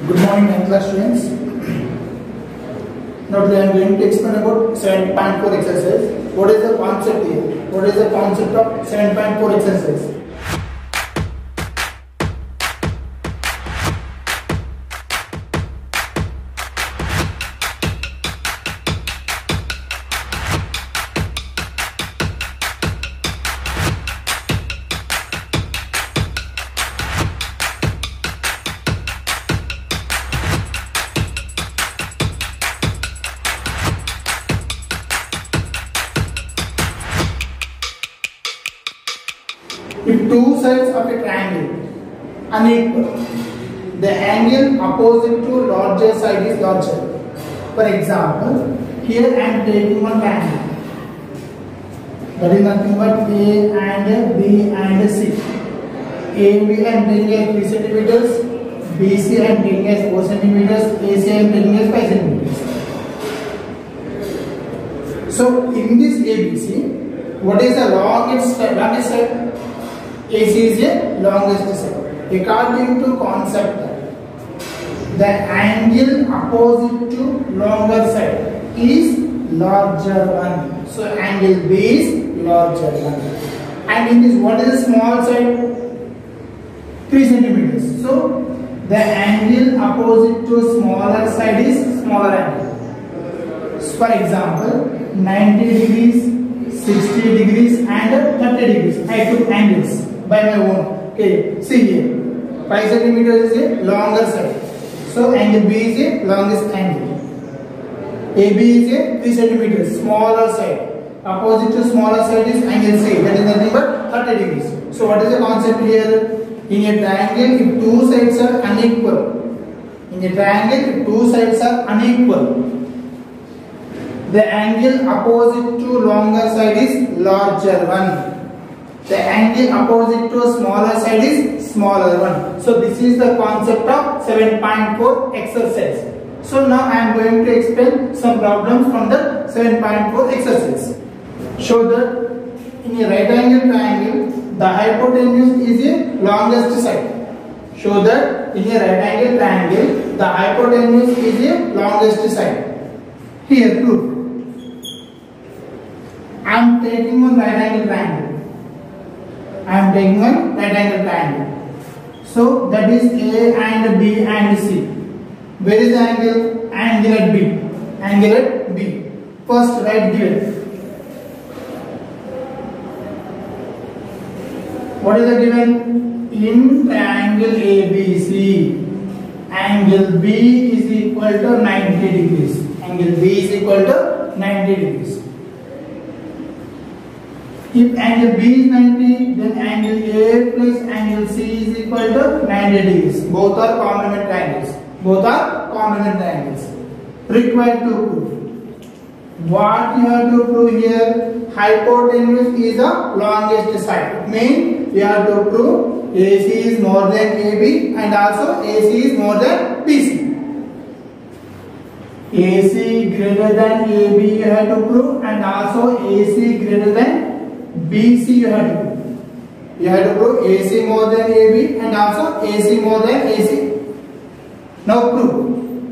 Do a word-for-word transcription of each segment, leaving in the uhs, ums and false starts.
Good morning, ninth class students. Now today I am going to explain about seven point four exercise. What is the concept here? What is the concept of seven point four exercise? If two sides of a triangle unequal, the angle opposite to larger side is larger. For example, here I am taking one triangle. That is nothing but A and B and C. A B I am taking as three centimeters, B C I am taking as four centimeters, A C I am taking as five centimeters. So in this A B C, what is the longest longest side? A C is the longest side. According to concept, the angle opposite to longer side is larger one. So angle B is larger one. And in this, what is the small side? three centimeters. So the angle opposite to smaller side is smaller angle. So for example, ninety degrees, sixty degrees and thirty degrees. I took angles by my own. Okay, see here, five centimeters is a longer side, so angle B is a longest angle. A B is a three centimeters, smaller side. Opposite to smaller side is angle C, that is nothing but thirty degrees. So what is the concept here? In a triangle, if two sides are unequal, in a triangle, if two sides are unequal, the angle opposite to longer side is larger one. The angle opposite to smaller side is smaller one. So this is the concept of seven point four exercise. So now I am going to explain some problems from the seven point four exercise. Show that in a right angle triangle, the hypotenuse is the longest side. Show that in a right angle triangle, the hypotenuse is the longest side. Here proof. I am taking one right angle triangle. I am taking one right angle triangle. So that is A and B and C. Where is the angle? Angle at B. Angle at B. First write given. What is the given? In triangle A B C, angle B is equal to ninety degrees. Angle B is equal to ninety degrees. If angle B is ninety, then angle A plus angle C is equal to ninety degrees. Both are complementary angles. Both are complementary angles. Required to prove. What you have to prove here? Hypotenuse is the longest side. It means you have to prove A C is more than A B and also A C is more than B C. A C greater than A B you have to prove and also A C greater than B C you have to prove. You have to prove A C more than A B and also A C more than A C. Now prove.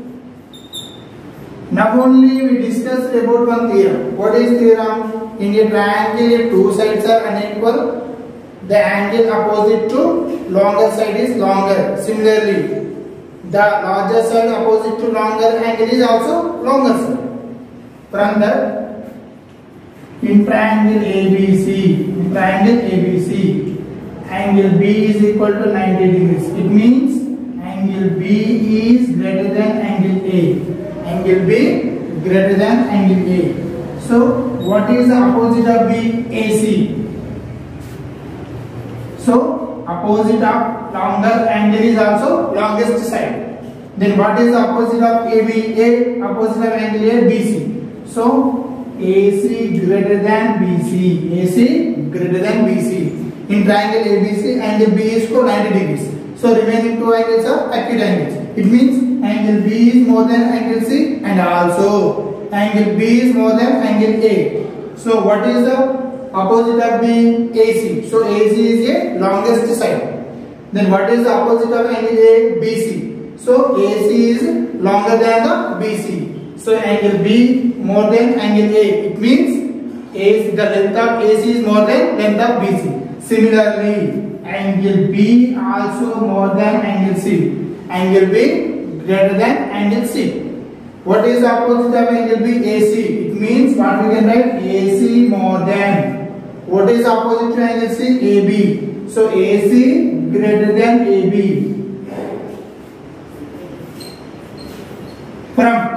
Now only we discussed about one theorem. What is theorem? In a triangle, if two sides are unequal, the angle opposite to longer side is longer. Similarly, the larger side opposite to longer angle is also longer side. From that, in triangle A B C, in triangle A B C, angle B is equal to ninety degrees. It means angle B is greater than angle A. Angle B greater than angle A. So what is the opposite of B? A C. So opposite of longer angle is also longest side. Then what is the opposite of A B? A opposite of angle A, B C. So A C greater than B C. A C greater than B C. In triangle A B C, angle B is to ninety degrees. So remaining two angles are acute angles. It means angle B is more than angle C and also angle B is more than angle A. So what is the opposite of B? A C. So A C is a longest side. Then what is the opposite of angle A? B C. So A C is longer than the B C. So angle B more than angle A. It means A is the length of A C is more than length of B C. Similarly, angle B also more than angle C. Angle B greater than angle C. What is the opposite of angle B? A C. It means what we can write? A C more than. What is opposite to angle C? A B. So A C greater than A B. From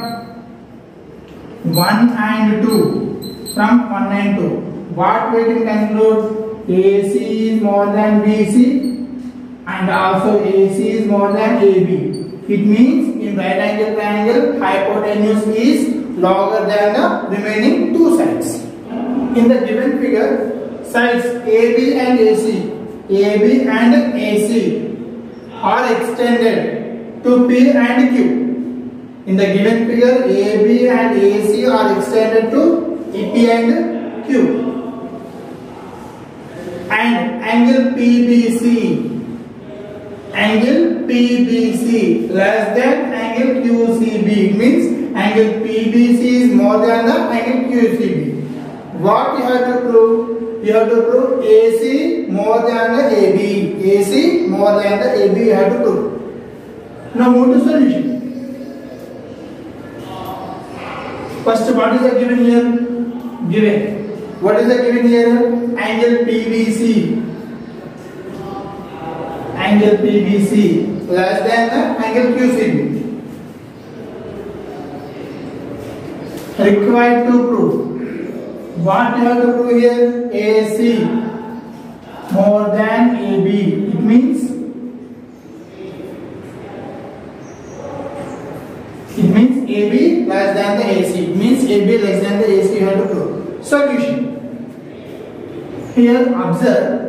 one and two. From one and two. What we can conclude? A C is more than B C and also A C is more than A B. It means in right angle triangle hypotenuse is longer than the remaining two sides. In the given figure, sides A B and A C, A B and A C are extended to P and Q. In the given figure, A B and A C are extended to P and Q. And angle P B C, angle P B C less than angle Q C B, means angle P B C is more than the angle Q C B. What you have to prove? You have to prove A C more than the A B. A C more than the A B you have to prove. Now move to solution. First, what is the given here? Given. What is the given here? Angle P B C. Angle P B C less than the angle Q C B. Required to prove. What you have to prove here? A C more than A B. It means it means A B less than the A C. It means A B less than the A C you have to prove. Solution. Here observe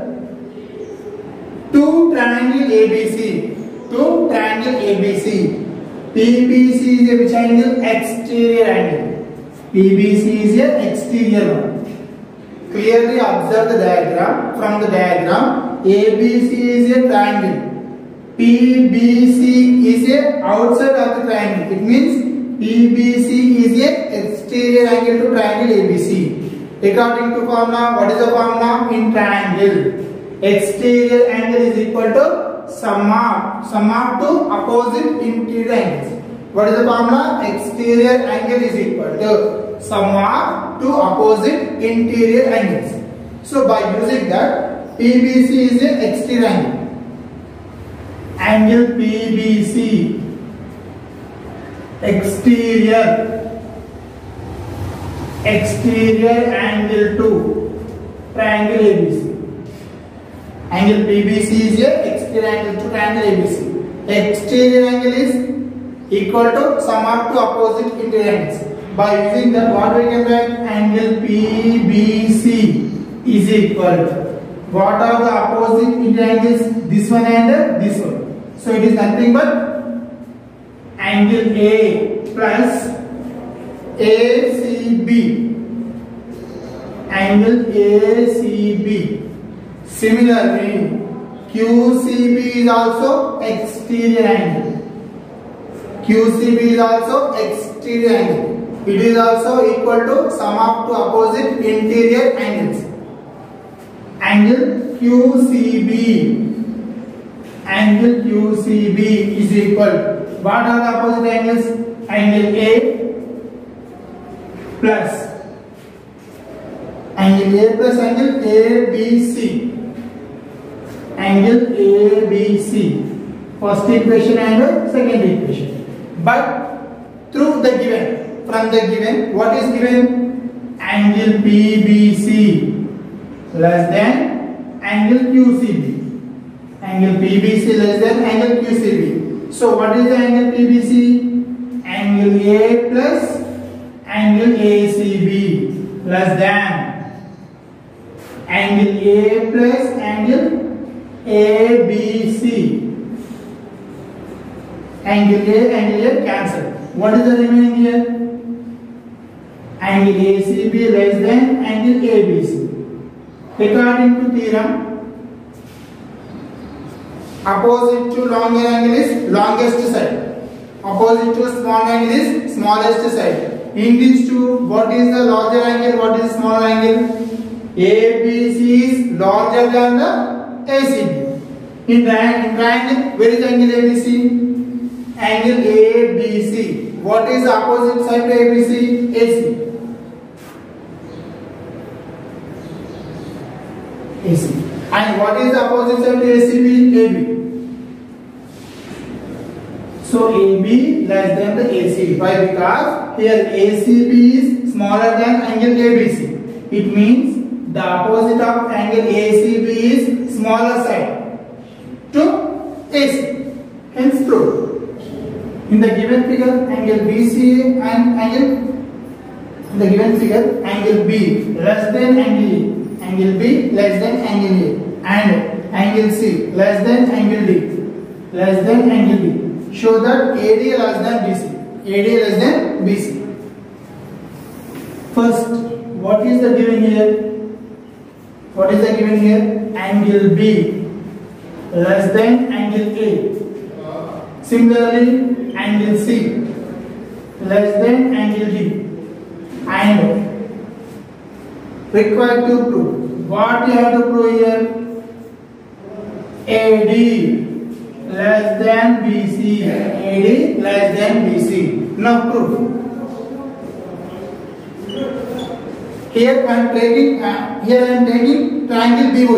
two triangle A B C. Two triangle A B C. P B C is a which angle? Exterior angle. P B C is a exterior one. Clearly observe the diagram. From the diagram, A B C is a triangle. P B C is a outside of the triangle. It means P B C is a exterior angle to triangle A B C. According to formula, what is the formula? In triangle, exterior angle is equal to sum of sum of two opposite interior angles. What is the formula? Exterior angle is equal to sum of two opposite interior angles. So by using that, P B C is an exterior angle. Angle P B C exterior exterior angle to triangle A B C. Angle P B C is a exterior angle to triangle A B C. Exterior angle is equal to sum of two opposite interior angles. By using that, what we can write? Angle P B C is equal to, what are the opposite interior angles? This one and this one. So it is nothing but angle A plus A C B. Angle A C B. Similarly, Q C B is also exterior angle. Q C B is also exterior angle. It is also equal to sum of two opposite interior angles. Angle Q C B. Angle Q C B is equal. What are the opposite angles? Angle A plus angle A plus angle A B C. Angle A B C. First equation and second equation. But through the given, from the given, what is given? Angle P B C less than angle Q C B. Angle P B C less than angle Q C B. So what is the angle P B C? Angle A plus angle A C B less than angle A plus angle A B C. Angle A, angle A cancel. What is the remaining here? Angle A C B less than angle A B C. According to theorem, Opposite to longer angle is longest side. Opposite to small angle is smallest side. In these two, what is the larger angle? What is the smaller angle? A B C is larger than the A C B. In triangle, in triangle, where is angle A B C? Angle A B C. What is the opposite side to A B C? A C. A C. And what is the opposite side to A C B? A B. So A B less than the A C. Why? Because here A C B is smaller than angle A B C. It means the opposite of angle A C B is smaller side to A C. Hence true. In the given figure, angle B C and angle in the given figure, angle B less than angle A, angle B less than angle A, and angle C less than angle D, less than angle D. Show that A D less than B C. A D less than B C. First, what is the given here? What is the given here? Angle B less than angle A. Similarly, angle C less than angle D. And required to prove. What you have to prove here? A D less than B C. A D less than B C. Now proof. Here I am taking uh, here I am taking triangle B O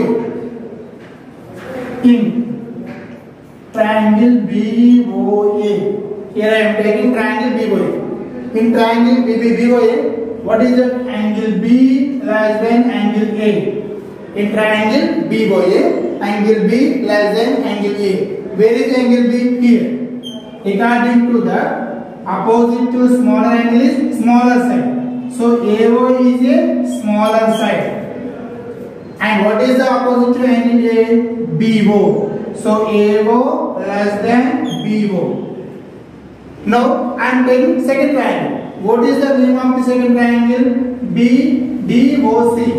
A. In triangle B O A. Here I am taking triangle B O A. In triangle B O A, what is the angle B less than angle A? In triangle B O A, angle B less than angle A. Where is angle B? Here. According to the opposite to smaller angle is smaller side. So A O is a smaller side. And what is the opposite to angle A? B O. So A O less than B O. Now I am taking second triangle. What is the name of the second triangle? B D O C.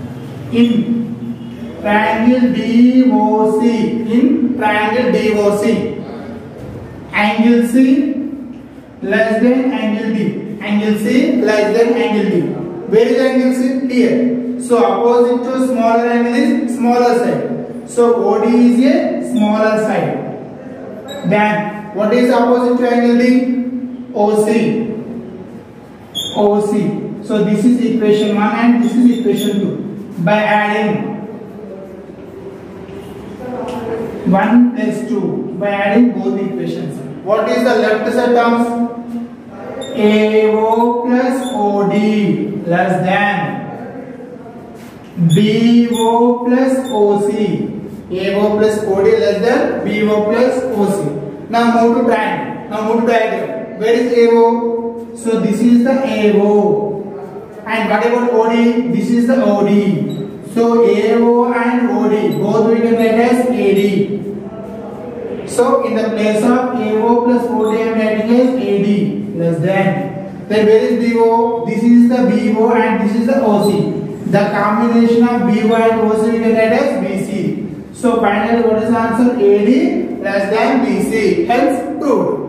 In triangle D O C. In triangle D O C. Angle C less than angle D. Angle C less than angle D. Where is angle C? Here. So opposite to smaller angle is smaller side. So O D is a smaller side. Then what is opposite to angle D? O C. O C. So this is equation one and this is equation two. By adding one plus two, by adding both equations. What is the left side terms? A O plus O D less than B O plus O C. A O plus O D less than B O plus O C. Now move to triangle. Now move to diagram. Where is A O? So this is the A O. And what about O D? This is the O D. So A O and O D both we can write as A D. So in the place of A O plus O D I am writing as A D less than. Then where is B O? This is the B O and this is the O C. The combination of B O and O C we can write as B C. So finally what is the answer? A D less than B C. Hence proved.